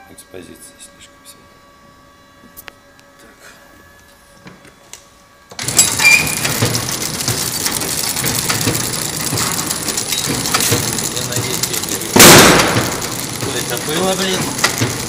экспозиция слишком сильно. Так. Я надеюсь, это было, блин.